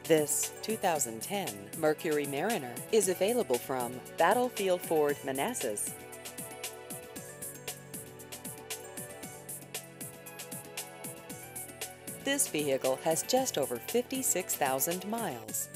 This 2010 Mercury Mariner is available from Battlefield Ford Manassas. This vehicle has just over 56,000 miles.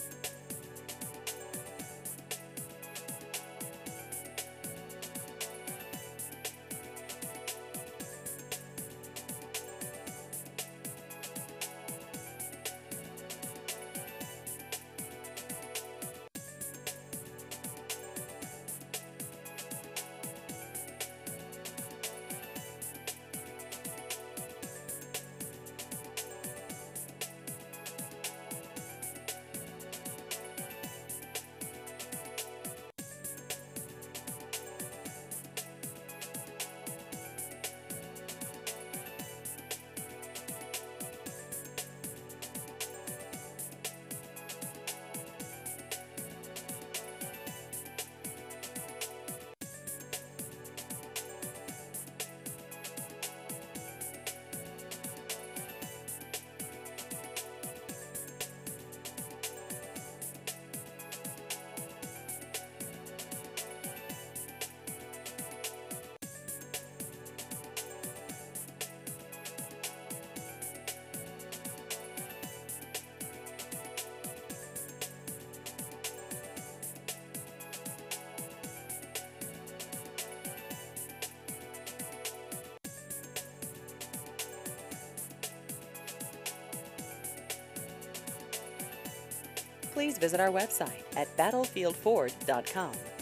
Please visit our website at battlefieldford.com.